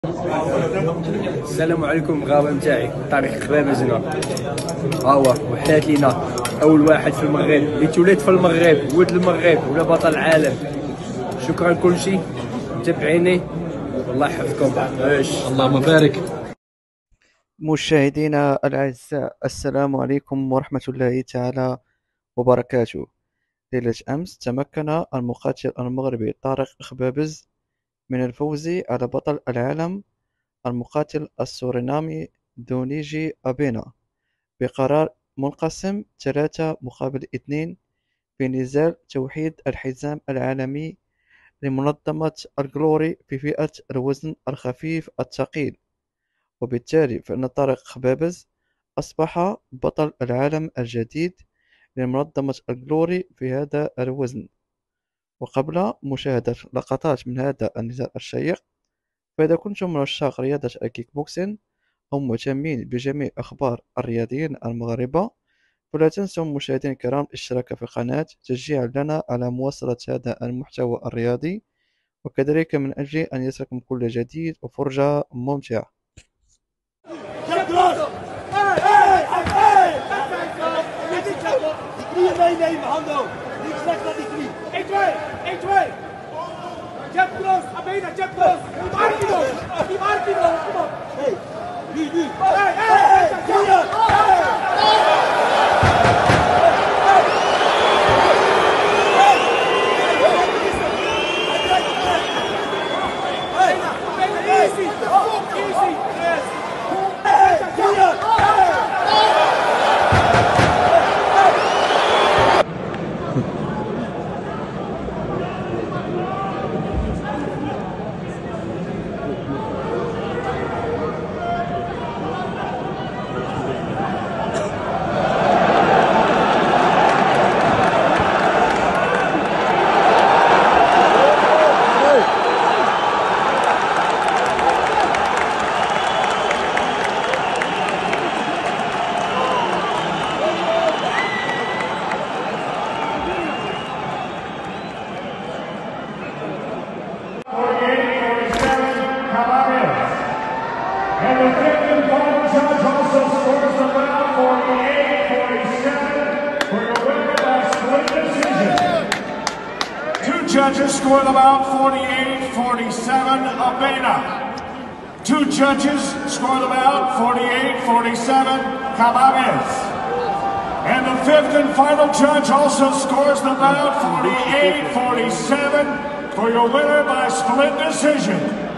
السلام عليكم الغابه نتاعي طريق خبابز هنا. ها هو وحلات لينا اول واحد في المغرب اللي تولد في المغرب ولد المغرب ولا بطل العالم. شكرا كلشي متابعيني والله يحفظكم. اللهم بارك. مشاهدينا الأعزاء، السلام عليكم ورحمة الله تعالى وبركاته. ليلة أمس تمكن المقاتل المغربي طارق خبابز من الفوز على بطل العالم المقاتل السورينامي دونيجي أبينا بقرار منقسم 3-2 في نزال توحيد الحزام العالمي لمنظمة الجلوري في فئة الوزن الخفيف الثقيل. وبالتالي فإن طارق خبابز أصبح بطل العالم الجديد لمنظمة الجلوري في هذا الوزن. وقبل مشاهدة لقطات من هذا النزال الشيق، فإذا كنتم من عشاق رياضة الكيك بوكسين أو مهتمين بجميع أخبار الرياضيين المغاربة، فلا تنسوا مشاهدينا الكرام الاشتراك في القناة تشجيعا لنا على مواصلة هذا المحتوى الرياضي، وكذلك من أجل أن يصلكم كل جديد وفرجة ممتعة. Meenemen, handen. Niet slecht naar die knie. 1-2. Jab cross, Abena, jab cross. Die Markino. Kom op. Hey, nu. Easy. And the fifth and final judge also scores the round 48-47 for your winner by split decision. Two judges score the bout 48-47, Abena. Two judges score the bout 48-47, Calaves. And the fifth and final judge also scores the bout 48-47 for your winner by split decision.